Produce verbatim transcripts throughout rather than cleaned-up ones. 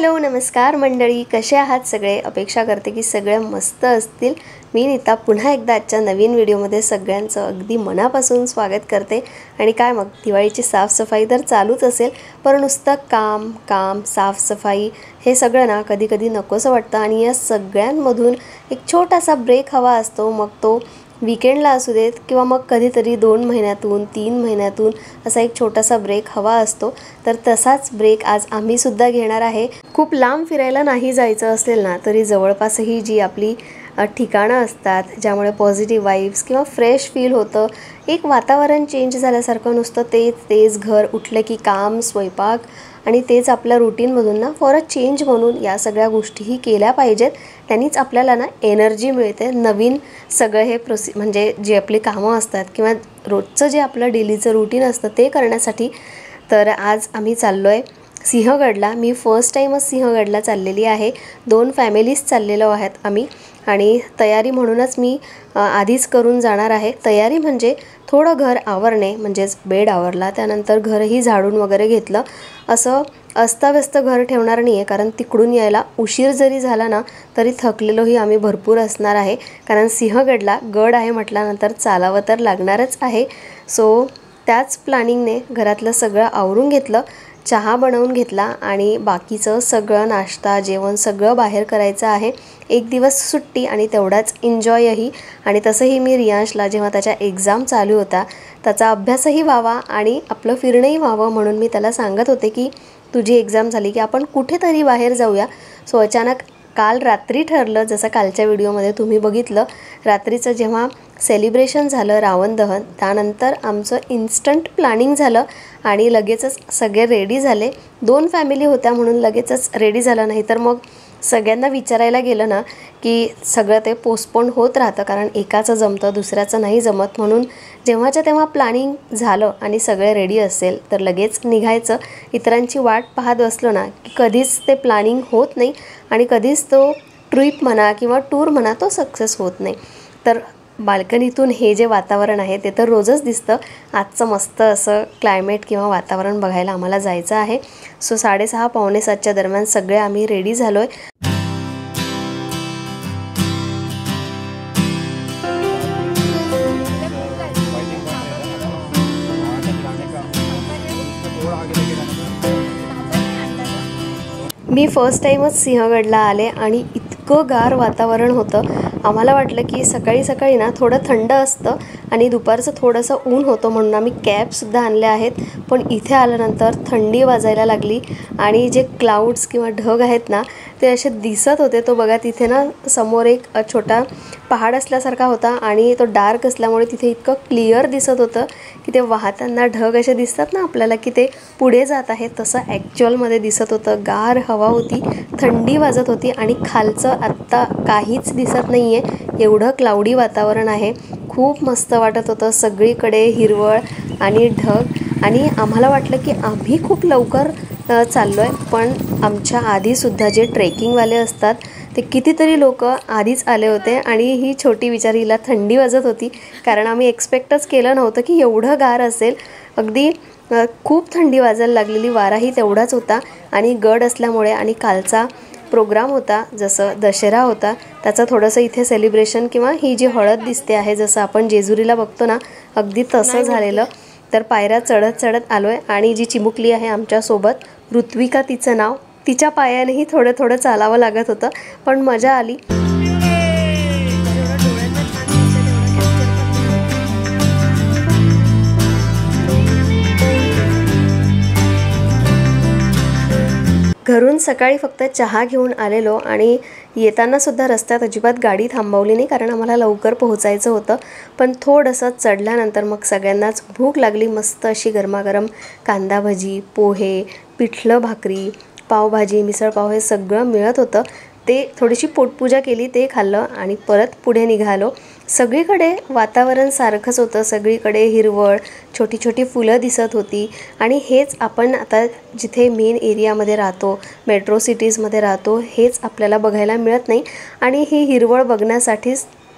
Hello नमस्कार मंडळी, कसे आहात सगळे। अपेक्षा करते की सगळे मस्त असतील। मी नीता पुन्हा एकदा आजच्या नवीन व्हिडिओमध्ये सगळ्यांचं अगदी मनापासून स्वागत करते। आणि काय मग दिवाळीची साफसफाई तर चालूच असेल, पण नुसतं काम काम साफसफाई हे सगळं ना कधी कधी नकोसं वाटतं। आणि या सगळ्यांमधून एक छोटासा ब्रेक हवा असतो, मग तो वीकेंडला असू देत किंवा मग कधीतरी दोन महिन्यातून तीन महिन्यातून असा एक छोटासा ब्रेक हवा असतो। तर तसाच ब्रेक आज आम्ही सुद्धा घेणार आहे। खूप लांब फिरायला नाही जायचं असेल ना तरी जवळपासही जी आपली ठिकाणं असतात ज्यामुळे पॉझिटिव्ह वाइब्स किंवा फ्रेश फील होतं, एक वातावरण चेंज झाल्यासारखं, नुसतं तेच तेच घर उठलं की काम स्वयंपाक आणि तेच आपल्या रूटीनमधून ना फॉर अ चेंज म्हणून या सगळ्या गोष्टीही केल्या पाहिजेत। त्यांनीच आपल्याला ना एनर्जी मिळते। नवीन सगळं हे प्रोसी म्हणजे जे आपली कामं असतात किंवा रोजचं जे आपलं डेलीचं रूटीन असतं ते करण्यासाठी। तर आज आम्ही चाललो आहे सिंहगडला। मी फर्स्ट टाईमच सिंहगडला चाललेली आहे। दोन फॅमिलीज चाललेलो आहेत आम्ही आणि तयारी म्हणूनच मी आधीच करून जाणार आहे। तयारी म्हणजे थोडं घर आवरणे, म्हणजेच बेड आवरला, त्यानंतर घरही झाडून वगैरे घेतलं। असं अस्ताव्यस्त घर ठेवणार नाही आहे, कारण तिकडून यायला उशीर जरी झाला ना तरी थकलेलोही आम्ही भरपूर असणार आहे। कारण सिंहगडला गड आहे म्हटल्यानंतर चालावं तर लागणारच आहे। सो त्याच प्लॅनिंगने घरातलं सगळं आवरून घेतलं, चहा बनवून घेतला आणि बाकीचं सगळं नाश्ता जेवण सगळं बाहेर करायचं आहे। एक दिवस सुट्टी आणि तेवढाच एन्जॉयही। आणि तसंही मी रियांशला जेव्हा त्याच्या एक्झाम चालू होता त्याचा अभ्यासही व्हावा आणि आपलं फिरणंही व्हावं म्हणून मी त्याला सांगत होते की तुझी एक्झाम झाली की आपण कुठेतरी बाहेर जाऊया। सो अचानक काल रात्री ठरलं, जसं कालच्या व्हिडिओमध्ये तुम्ही बघितलं, रात्रीचं जेव्हा सेलिब्रेशन झालं रावण दहन, त्यानंतर आमचं इन्स्टंट प्लॅनिंग झालं आणि लगेचच सगळे रेडी झाले। दोन फॅमिली होत्या म्हणून लगेचच रेडी झालं, नाही तर मग सगळ्यांना विचारायला गेलं ना की सगळं ते पोस्टपोन होत राहतं, कारण एकाचं जमतं दुसऱ्याचं नाही जमत। म्हणून जेव्हाच्या तेव्हा प्लॅनिंग झालं आणि सगळे रेडी असेल तर लगेच निघायचं। इतरांची वाट पाहत बसलो ना की कधीच ते प्लॅनिंग होत नाही आणि कधीच तो ट्रिप म्हणा किंवा टूर म्हणा तो सक्सेस होत नाही। तर बाल्कनीतून हे जे वातावरण आहे ते तर रोजच दिसतं। आजचं मस्त असं क्लायमेट किंवा वातावरण बघायला आम्हाला जायचं आहे। सो साडेसहा पावणे सातच्या दरम्यान सगळे आम्ही रेडी झालो आहे। मी फर्स्ट टाईमच सिंहगडला आले आणि इतकं गार वातावरण होतं। आम्हाला वाटलं की सकाळी सकाळी ना थोडं थंड असतं आणि दुपारचं थोडंसं ऊन होतं, म्हणून आम्ही कॅपसुद्धा आणल्या आहेत। पण इथे आल्यानंतर थंडी वाजायला लागली आणि जे क्लाउड्स किंवा ढग आहेत ना ते असे दिसत होते। तो बघा तिथे ना समोर एक छोटा पहाड असल्यासारखा होता आणि तो डार्क असल्यामुळे तिथे इतकं क्लिअर दिसत होतं की ते वाहताना ढग असे दिसतात ना आपल्याला की ते पुढे जात आहे, तसं ॲक्च्युअलमध्ये दिसत होतं। गार हवा होती, थंडी वाजत होती आणि खालचं आत्ता काहीच दिसत नाही आहे, एवढं क्लाउडी वातावरण आहे। खूप मस्त वाटत होतं, सगळीकडे हिरवळ आणि ढग। आणि आम्हाला वाटलं की आम्ही खूप लवकर चाललो आहे, पण आमच्या आधीसुद्धा जे ट्रेकिंगवाले असतात ते कितीतरी लोक आधीच आले होते आणि ही छोटी बिचारीला थंडी वाजत होती, कारण आम्ही एक्सपेक्टच केलं नव्हतं की एवढं गार असेल। अगदी खूप थंडी वाजायला लागलेली, वाराही तेवढाच होता आणि गड असल्यामुळे आणि कालचा प्रोग्राम होता, जसं दशरा होता त्याचं थोडंसं इथे सेलिब्रेशन किंवा ही जी हळद दिसते आहे जसं आपण जेजुरीला बघतो ना अगदी तसं झालेलं। तर पायऱ्या चढत चढत आलो आहे आणि जी चिमुकली आहे आमच्यासोबत ऋत्विका तिचं नाव, तिच्या पायानेही थोडं थोडं चालावं लागत होतं, पण मजा आली। घरून सकाळी फक्त चहा घेऊन आलेलो आणि येतानासुद्धा रस्त्यात अजिबात गाडी थांबवली नाही, कारण आम्हाला लवकर पोहोचायचं होतं। पण थोडंसं चढल्यानंतर मग सगळ्यांनाच भूक लागली। मस्त अशी गरमागरम कांदा भजी, पोहे, पिठलं भाकरी, पावभाजी, मिसळपाव हे सगळं मिळत होतं। ते थोडीशी पोटपूजा केली, ते खाल्लं आणि परत पुढे निघालो। सगळीकडे वातावरण सारखंच होतं, सगळीकडे हिरवळ, छोटी छोटी फुलं दिसत होती आणि हेच आपण आता जिथे मेन एरियामध्ये राहतो, मेट्रो सिटीजमध्ये राहतो, हेच आपल्याला बघायला मिळत नाही। आणि ही हिरवळ बघण्यासाठीच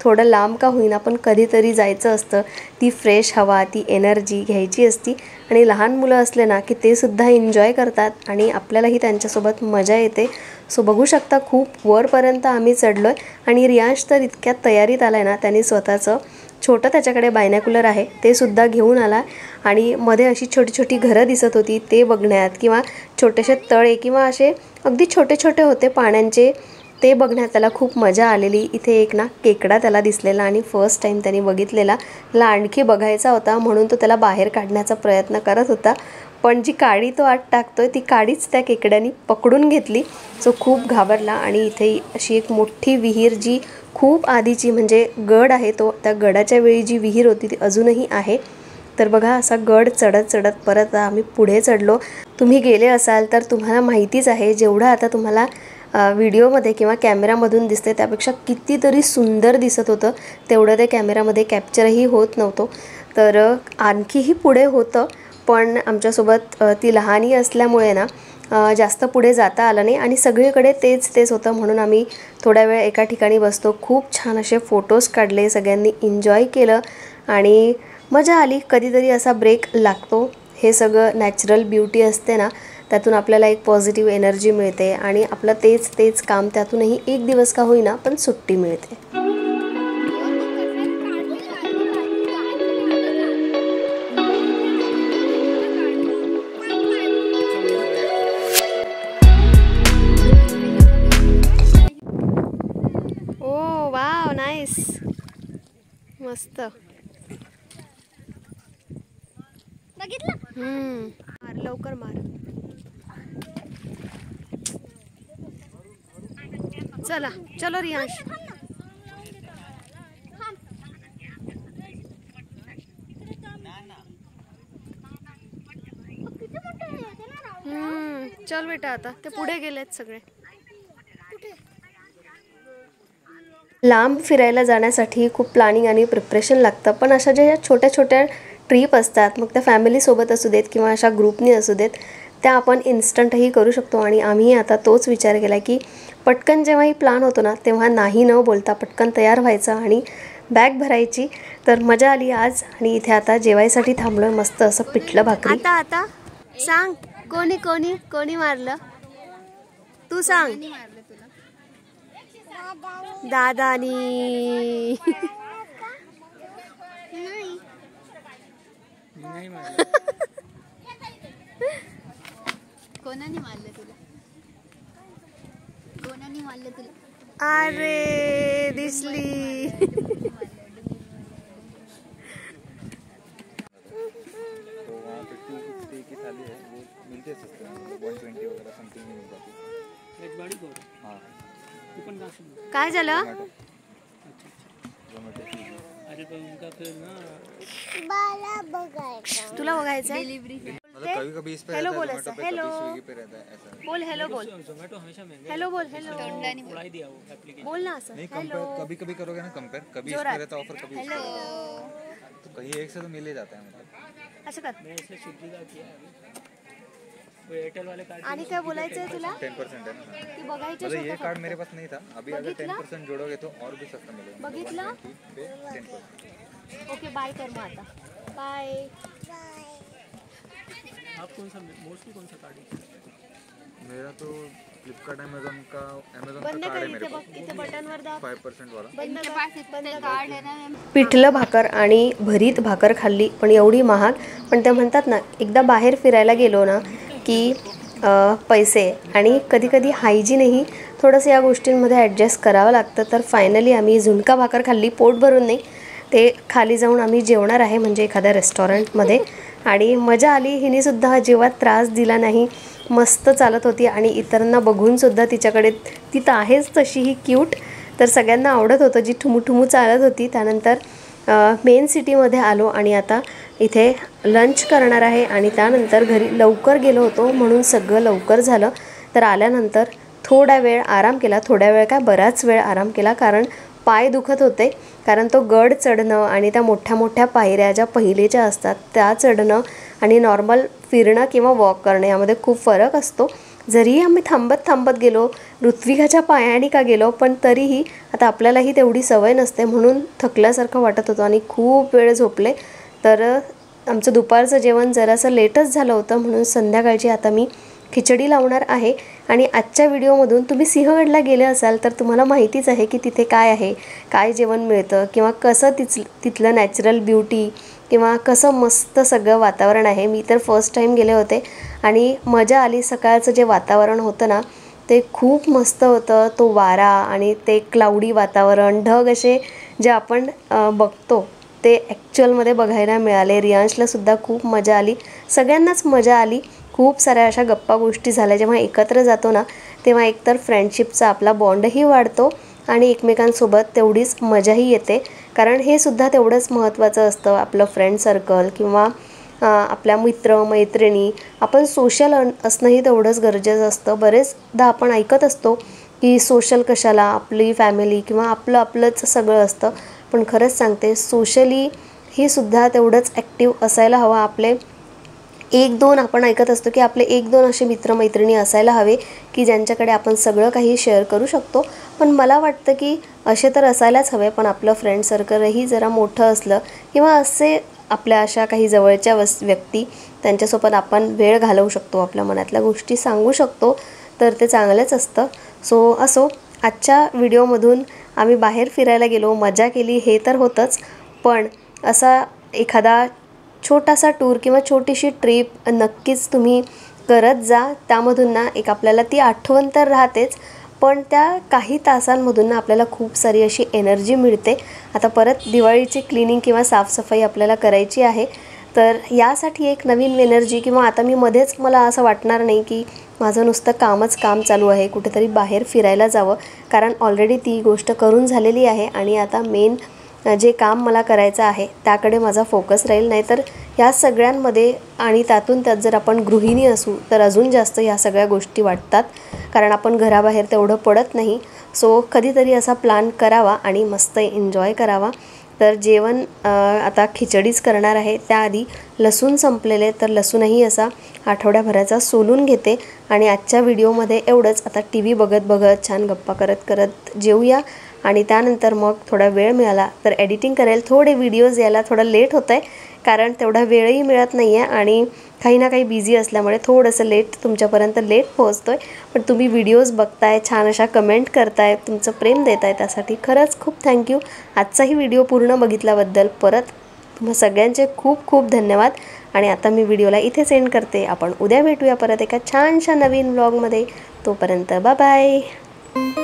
थोडं लांब का होईना पण कधीतरी जायचं असतं, ती फ्रेश हवा, ती एनर्जी घ्यायची असती आणि लहान मुलं असले ना की ते सुद्धा एन्जॉय करतात आणि आपल्यालाही त्यांच्यासोबत मजा येते. सो बघू शकता खूप वरपर्यंत आम्ही चढलो आहे आणि रियांश तर इतक्या तयारीत आला आहे ना, त्यांनी स्वतःचं छोटं त्याच्याकडे बायनॅक्युलर आहे ते सुद्धा घेऊन आला आणि मध्ये अशी छोटी छोटी घरं दिसत होती ते बघण्यात किंवा छोटेसे तळे किंवा असे अगदी छोटे छोटे होते पाण्यांचे ते बघण्यात त्याला खूप मजा आलेली. इथे एक ना केकडा त्याला दिसलेला आणि फर्स्ट टाईम त्याने बघितलेला. त्याला आणखी बघायचा होता म्हणून तो त्याला बाहेर काढण्याचा प्रयत्न करत होता, पण जी काडी तो आत टाकतोय ती काडीच त्या केकड्याने पकडून घेतली. सो खूप घाबरला आणि इथे अशी एक मोठी विहीर जी खूप आधीची म्हणजे गड आहे तो, त्या गडाच्या वेळी जी विहीर होती ती अजूनही आहे. तर बघा असा गड चढत चढत परत आम्ही पुढे चढलो. तुम्ही गेले असाल तर तुम्हाला माहितीच आहे जेवढं आता तुम्हाला व्हिडिओमध्ये किंवा कॅमेरामधून दिसते त्यापेक्षा कितीतरी सुंदर दिसत होतं, तेवढं ते कॅमेरामध्ये कॅप्चरही होत नव्हतं. तर आणखीही पुढे होतं पण आमच्यासोबत ती लहानी असल्यामुळे ना जास्त पुढे जाता आलं नाही आणि सगळीकडे तेच तेच होतं म्हणून आम्ही थोड्या वेळ एका ठिकाणी बसतो. खूप छान असे फोटोज काढले, सगळ्यांनी एन्जॉय केलं आणि मजा आली. कधीतरी असा ब्रेक लागतो. हे सगळं नॅचरल ब्युटी असते ना, त्यातून आपल्याला एक पॉझिटिव्ह एनर्जी मिळते आणि आपलं तेच तेच काम त्यातूनही एक दिवस का होईना पण सुट्टी मिळते. ओ वाव, नाईस, मस्त. हम्म, मार लवकर मार. चला चलो रियांश. हम्म, चल बेटा आता ते पुढे गेलेत सगळे. लांब फिरायला जाण्यासाठी खूप प्लॅनिंग आणि प्रिपरेशन लागतं, पण अशा ज्या छोट्या छोट्या ट्रिप असतात मग त्या फॅमिलीसोबत असू देत किंवा अशा ग्रुपनी असू देत त्या आपण इन्स्टंटही करू शकतो. आणि आम्ही आता तोच विचार केला की पटकन जेव्हाही प्लॅन होतो ना तेव्हा नाही न बोलता पटकन तयार व्हायचं आणि बॅग भरायची. तर मजा आली आज आणि इथे आता जेवायसाठी थांबलोय मस्त असं पिठलं भाकरी. आता आता सांग कोणी कोणी कोणी मारलं तू सांग. दादानी. कोणाने मारलं तुला? कोणाने मारलं तुला? अरे दिसली. काय झालं? तुला बघायचं हेलो बोल. हेलो बोल. हेलो बोल. हेलो बोल. हेलो बोल ना असं. हेलो कभी कभी करोगे ना कंपेयर, कभी इस पे रहता ऑफर, कभी हेलो तो कहीं एक से तो मिल ही जाता है. मतलब असं कर. आणि काय बोलायचंय तुला? टेन परसेंट है ना, ती बघायचं मतलब ये कार्ड मेरे पास नहीं था, अभी अगर टेन परसेंट जोड़ोगे तो और भी सस्ता मिलेगा. बघितलं? Ten percent. ओके बाय कर मग आता. बाय. आप कौन सा मोस्टली कौन सा कार्ड है? मेरा तो फ्लिपकार्ट अमेजोन का अमेजोन का बंद कार्ड कर. है मेरे इथे बघ, इथे बटनवर दाब. फाइव परसेंट वाला. बंद इनके कर. पास इतने कार्ड है ना. पिठलं भाकर आणि भरीत भाकर खाल्ली पण एवढी महाग. पण ते म्हणतात ना एकदा बाहेर फिरायला गेलो ना की पैसे आणि कधी कधी हायजीनही थोडंसं या गोष्टींमध्ये ॲडजस्ट करावं लागतं. तर फायनली आम्ही झुणका भाकर खाल्ली, पोट भरून नाही, ते खाली जाऊन आम्ही जेवणार आहे म्हणजे एखाद्या रेस्टॉरंटमध्ये. आणि मजा आली. हिनेसुद्धा अजिबात त्रास दिला नाही, मस्त चालत होती आणि इतरांना बघूनसुद्धा तिच्याकडे ती तर आहेच तशी ही क्यूट. तर सगळ्यांना आवडत होतं जी ठुमूठुमू चालत होती. त्यानंतर मेन सिटीमध्ये आलो आणि आता इथे लंच करणार आहे आणि त्यानंतर घरी लवकर गेलो होतो म्हणून सगळं लवकर झालं. तर आल्यानंतर थोडा वेळ आराम केला, थोड्या वेळ काय बराच वेळ आराम केला कारण पाय दुखत होते. कारण तो गड चढणं आणि त्या मोठ्या मोठ्या पायऱ्या ज्या पहिलेच्या असतात त्या चढणं आणि नॉर्मल फिरणं किंवा वॉक करणं यामध्ये खूप फरक असतो. जरीही आम्ही थांबत थांबत गेलो, ऋत्विकाच्या पायाने का गेलो, पण तरीही आता आपल्यालाही तेवढी सवय नसते म्हणून थकल्यासारखं वाटत होतं आणि खूप वेळ झोपले. तर आमचं दुपारचं जेवण जरासं लेटच झालं होतं म्हणून संध्याकाळची आता मी खिचडी लावणार आहे. आणि आजच्या व्हिडिओमधून तुम्ही सिंहगडला गेले असाल तर तुम्हाला माहितीच आहे की तिथे काय आहे, काय जेवण मिळतं किंवा कसं तिच तिथलं नॅचरल ब्युटी किंवा कसं मस्त सगळं वातावरण आहे. मी तर फर्स्ट टाईम गेले होते आणि मजा आली. सकाळचं जे वातावरण होतं ना ते खूप मस्त होतं. तो वारा आणि ते क्लाउडी वातावरण, ढग असे जे आपण बघतो ते ॲक्च्युअलमध्ये बघायला मिळाले. रियांशलासुद्धा खूप मजा आली, सगळ्यांनाच मजा आली. खूप साऱ्या अशा गप्पा गोष्टी झाल्या. जेव्हा एकत्र जातो ना तेव्हा एकतर फ्रेंडशिपचा आपला बॉन्डही वाढतो आणि एकमेकांसोबत तेवढीच मजाही येते. कारण हे सुद्धा तेवढंच महत्त्वाचं असतं, आपलं फ्रेंड सर्कल किंवा आपल्या मित्र मैत्रिणी. आपण सोशल असणंही तेवढंच गरजेचं असतं. बरेचदा आपण ऐकत असतो की सोशल कशाला, आपली फॅमिली किंवा आपलं आपलंच सगळं असतं. पण खरंच सांगते, सोशली ही सुद्धा तेवढंच ॲक्टिव्ह असायला हवं. आपले एक दोन आपण ऐकत असतो की आपले एक दोन असे मित्रमैत्रिणी असायला हवे की ज्यांच्याकडे आपण सगळं काही शेअर करू शकतो. पण मला वाटतं की असे तर असायलाच हवे, पण आपलं फ्रेंड सर्कलही जरा मोठं असलं किंवा असे आपल्या अशा काही जवळच्या वस व्यक्ती त्यांच्यासोबत आपण वेळ घालवू शकतो, आपल्या मनातल्या गोष्टी सांगू शकतो, तर ते चांगलंच असतं. सो असो, आजच्या व्हिडिओमधून आम्ही बाहेर फिरायला गेलो, मजा केली हे तर होतंच, पण असा एखादा छोटासा टूर किंवा छोटीशी ट्रिप नक्कीच तुम्ही करत जा. त्यामधून ना एक आपल्याला ती आठवण तर राहतेच, पण त्या काही तासांमधून ना आपल्याला खूप सारी अशी एनर्जी मिळते. आता परत दिवाळीची क्लिनिंग किंवा साफसफाई आपल्याला करायची आहे, तर यासाठी एक नवीन एनर्जी किंवा आता मी मध्येच मला असं वाटणार नाही की माझं नुसतं कामच काम चालू आहे, कुठेतरी बाहेर फिरायला जावं. कारण ऑलरेडी ती गोष्ट करून झालेली आहे आणि आता मेन जे काम मला करायचं आहे त्याकडे माझा फोकस राहील. नाहीतर ह्या सगळ्यांमध्ये आणि त्यातून त्यात जर आपण गृहिणी असू तर अजून जास्त ह्या सगळ्या गोष्टी वाटतात, कारण आपण घराबाहेर तेवढं पडत नाही. सो कधीतरी असा प्लॅन करावा आणि मस्त एन्जॉय करावा. तर जेवण आता खिचडीच करणार आहे. त्याआधी लसूण संपलेले, तर लसूणही असा आठवड्याभराचा सोलून घेते. आणि आजच्या व्हिडिओमध्ये एवढंच. आता टी व्ही बघत बघत छान गप्पा करत करत जेवूया आणि त्यानंतर मग थोडा वेळ मिळाला तर एडिटिंग करेल. थोडे व्हिडिओज यायला थोडं लेट होतं आहे कारण तेवढा वेळही मिळत नाही आहे आणि काही ना काही बिझी असल्यामुळे थोडंसं लेट तुमच्यापर्यंत लेट पोहोचतो आहे. पण तुम्ही व्हिडिओज बघताय, छान अशा कमेंट करताय, तुमचं प्रेम देताय, त्यासाठी खरंच खूप थँक्यू. आजचाही व्हिडिओ पूर्ण बघितल्याबद्दल परत तुम्हा सगळ्यांचे खूप खूप धन्यवाद. आणि आता मी व्हिडिओला इथे सेंड करते. आपण उद्या भेटूया परत एका छानशा नवीन व्लॉगमध्ये. तोपर्यंत बाय बाय.